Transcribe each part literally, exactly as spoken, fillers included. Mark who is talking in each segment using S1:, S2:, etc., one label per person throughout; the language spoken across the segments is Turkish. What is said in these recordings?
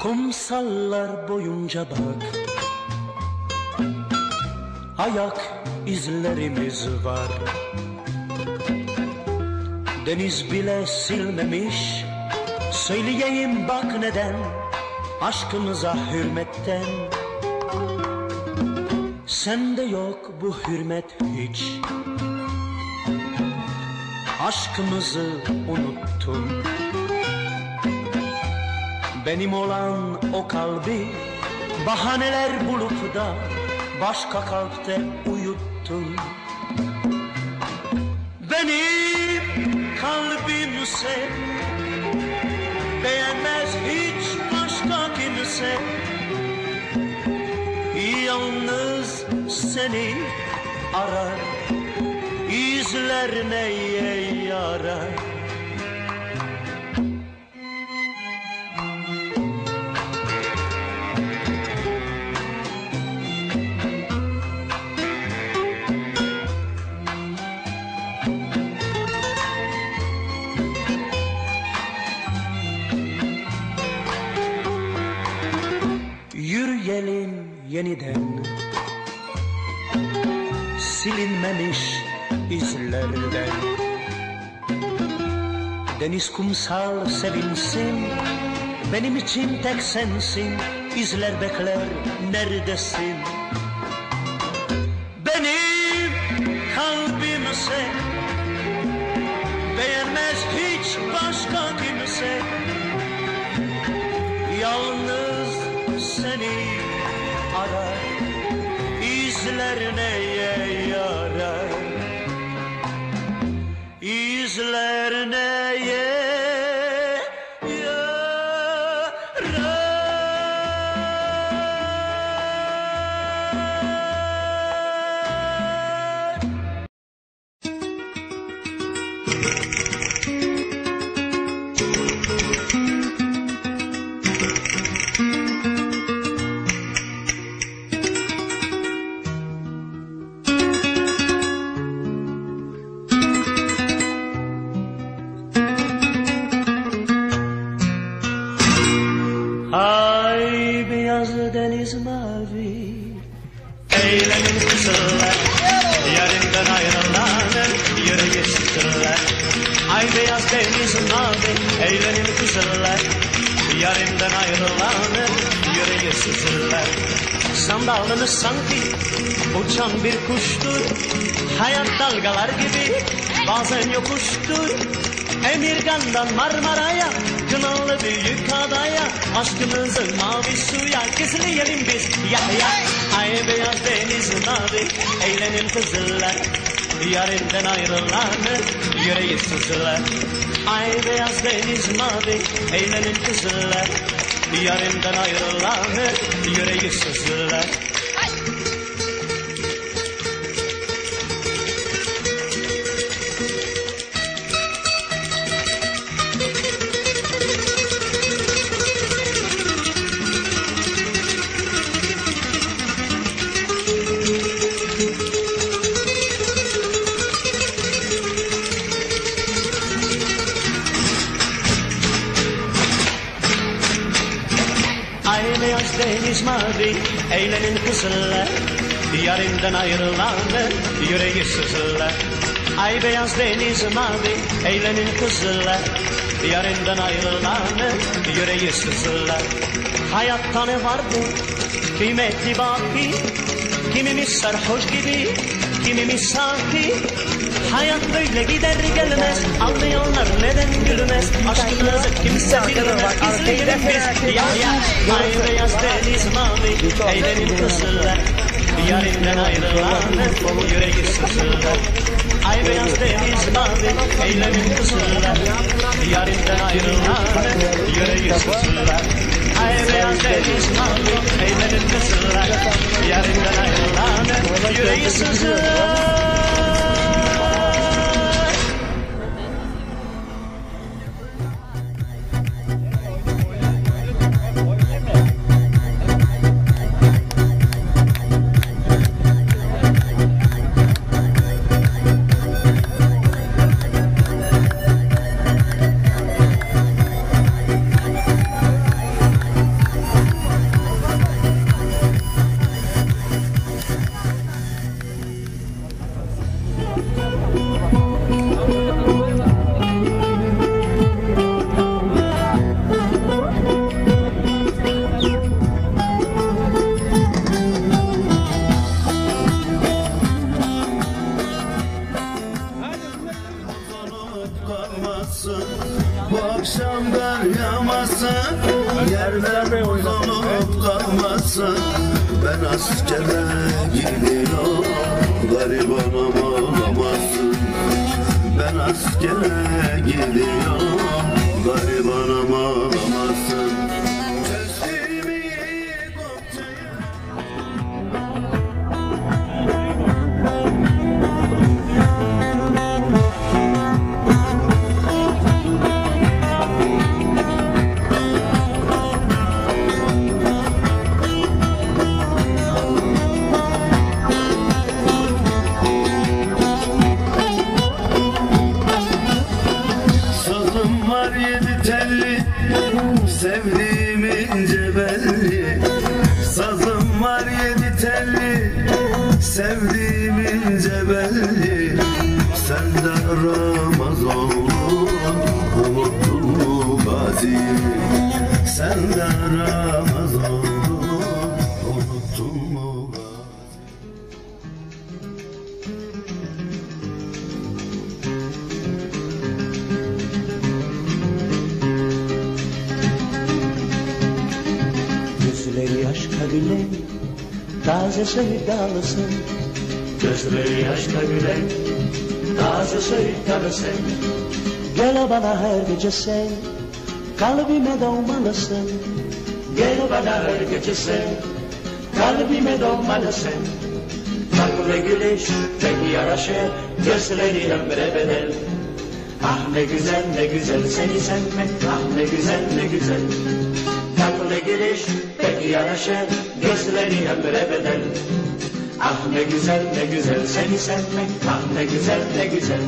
S1: Kumsallar boyunca bak, ayak izlerimiz var. Deniz bile silmemiş, söyleyeyim bak neden, aşkımıza hürmetten. Sende yok bu hürmet hiç, aşkımızı unuttun. Benim olan o kalbi bahaneler bulup da başka kalpte uyuttun. Benim kalbimse beğenmez hiç başka kimse, yalnız seni arar, izler neye yarar? Yürüyelim yeniden silinmemiş izlerden. Deniz kumsal sevinsin, benim için tek sensin. İzler bekler neredesin? Benim kalbimse beğenmez hiç başka kimse, yalnız seni arar, izler neye yarar? İzler neye yarar? Ay beyaz deniz mavi, eğlenin kızlar, yarından ayrılanın yüreği sıkırlar. Ay beyaz deniz mavi, eğlenin kızlar, yarından ayrılanın yüreği sıkırlar. Sandalını sanki uçan bir kuştur, hayat dalgalar gibi bazen yokuştur. Emirgan'dan Marmara'ya, Kınalı büyük adaya, aşkımızın mavi suya gizleyelim biz ya ya. Ay beyaz deniz mavi, eğlenin kızlar, yarından ayrılanın yüreği sızlar. Ay beyaz deniz mavi, eğlenin kızlar, yarından ayrılanın yüreği sızlar. Beyaz deniz mavi, eğlenin kızlar, yarından ayrılanın yüreği sızlar. Ay beyaz deniz mavi, eğlenin kızlar, yarından ayrılanın yüreği sızlar. Hayatta ne vardı kıymetli baki, kimimiz sarhoş gibi, kimimiz sakin. Hayat böyle gider gelmez, anlayanlar neden gülmez? Aşkımızı kimse bilmez, izleyelim biz ya ya. Ay beyaz deniz mavi, eğlenin kızlar, yarından ayrılanın yüreği sızlar. Ay beyaz deniz mavi, eğlenin kızlar, yarından ayrılanın yüreği sızlar. Ay beyaz deniz mavi, eğlenin kızlar, yarından ayrılanın yüreği sızlar.
S2: bulamazsın. Bu akşam kar yağmasın, yerler uzanıp kalmasın. Ben askere gidiyorum, gariban olamazsın. Ben askere gidiyorum, gariban olamazsın. Sevdiğim ince belli, sazım var yedi telli. Sevdiğim ince belli, sen de Ramazan unuttun mu Gazi'mi? Sen de Ramazan unuttun mu Gazi'mi?
S1: Gözleri aşka gülen, taze sevdalısın. Gözleri aşka gülen, taze sevdalısın. Gel bana her gece sen, kalbime doğmalısın. Gel bana her gece sen, kalbime doğmalısın. Tatlı gülüş, pek yaraşır, gözleri ömre bedel. Ah ne güzel ne güzel seni sevmek, ah ne güzel ne güzel. Tatlı gülüş, pek yaraşır, gözleri ömre bedel. Ah ne güzel ne güzel seni sevmek, ah ne güzel ne güzel.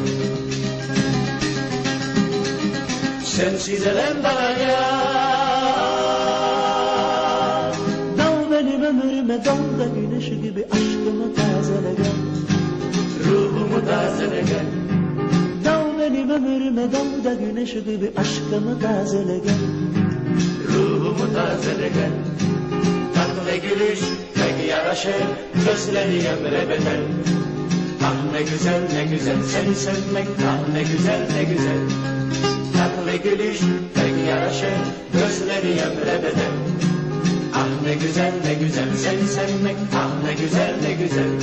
S1: Sensiz elem bana ya, dal benim ömrüme, dal da güneş gibi aşkımı tazele gel. Ruhumu tazele gel. Dal benim ömrüme, dal da güneş gibi aşkımı tazele gel. Ruhumu tazele gel. Tatlı gülüş pek yaraşır, gözleri ömre bedel. Ah ne güzel ne güzel seni sevmek, ah ne güzel ne güzel. Tatlı gülüş pek yaraşır, gözleri ömre bedel. Ah ne güzel ne güzel seni sevmek, ah ne güzel ne güzel.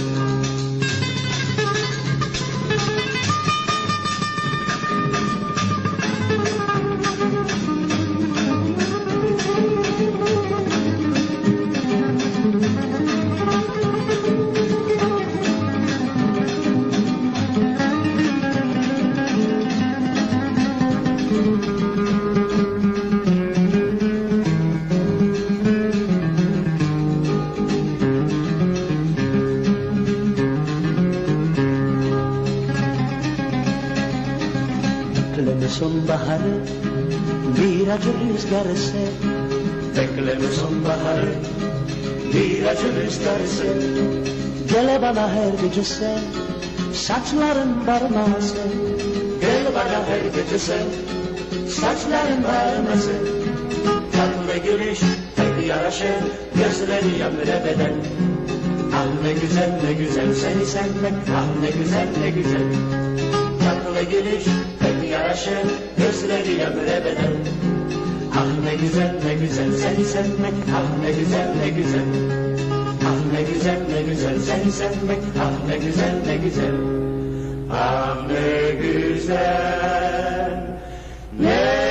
S1: Bekleme sonbaharı, bir acı rüzgar eser. Bekleme sonbaharı, bir acı rüzgar eser. Gel bana her gece sen, saçların varmasın. Gel bana her gece sen, saçların varmasın. Tatlı gülüş pek yaraşır, gözleri ömre bedel. Ah ne güzel ne güzel seni sevmek, ah ne güzel ne güzel. Tatlı gülüş pek yaraşır, gözleri ömre bedel. Ah ne güzel ne güzel seni sevmek, ah ne güzel ne güzel. Ah ne güzel ne güzel seni sevmek, ah ne güzel ne güzel. Ah ne güzel ne güzel.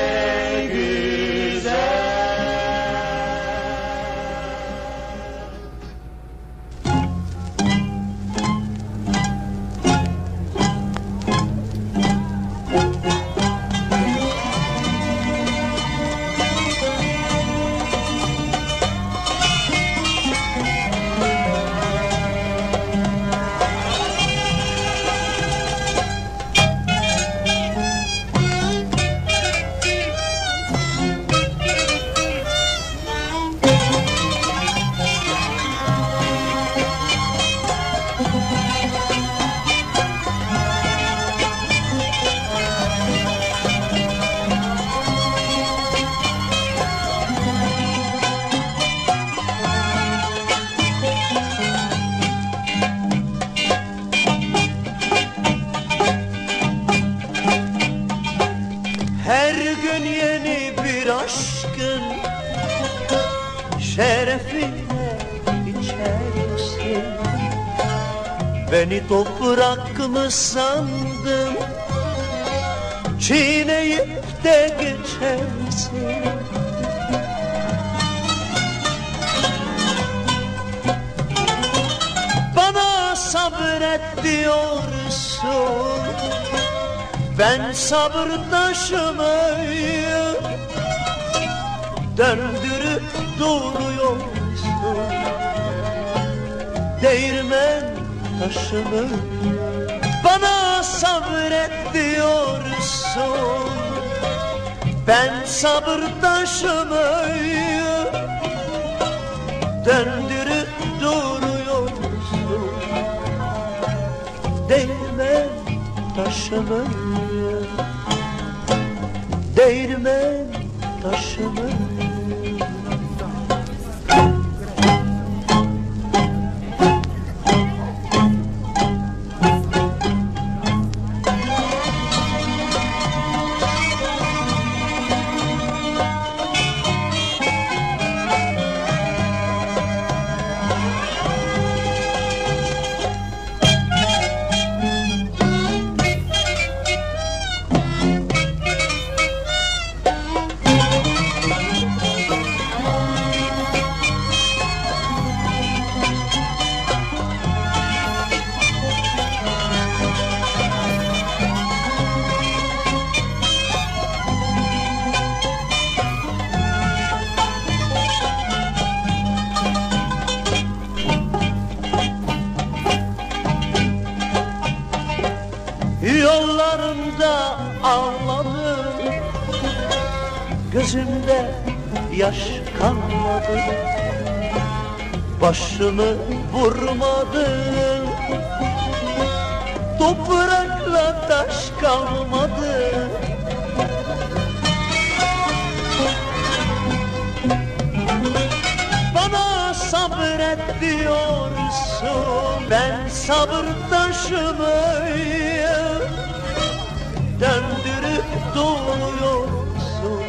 S1: Her gün yeni bir aşkın şerefine içersin. Beni toprak mı sandın, çiğneyip de geçersin. Bana sabret diyorsun, ben sabır taşımayı döndürüp duruyorsun. Değirmen taşını bana sabret diyorsun, ben sabır taşımayı döndürüp duruyorsun. Değirmen taşını, değirmen taşını. Yollarında ağladım, gözümde yaş kalmadı. Başımı vurmadın, toprakla taş kalmadı. Bana sabret diyorsun, ben sabır taşımayı döndürüp duruyorsun.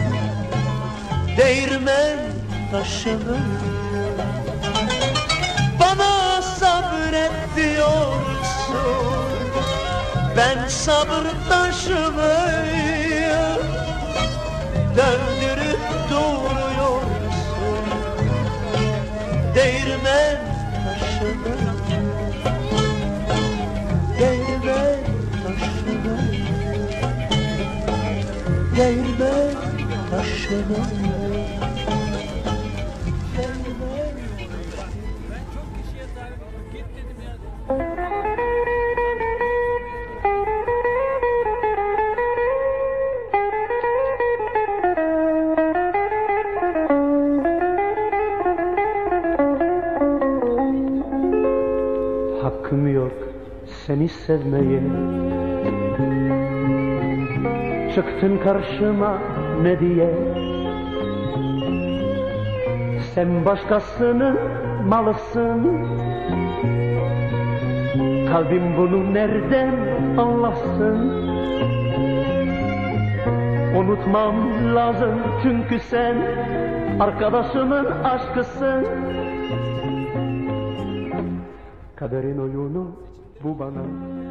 S1: Değirmen taşını bana sabret diyorsun, ben sabır taşımayı döndürüp duruyorsun. Değirmen taşını, değirmen taşını, değirmen taşını.
S3: Hakkım yok seni sevmeye, çıktın karşıma ne diye? Sen başkasının malısın, kalbim bunu nereden anlasın? Unutmam lazım çünkü sen arkadaşımın aşkısın. Kaderin oyunu bu bana.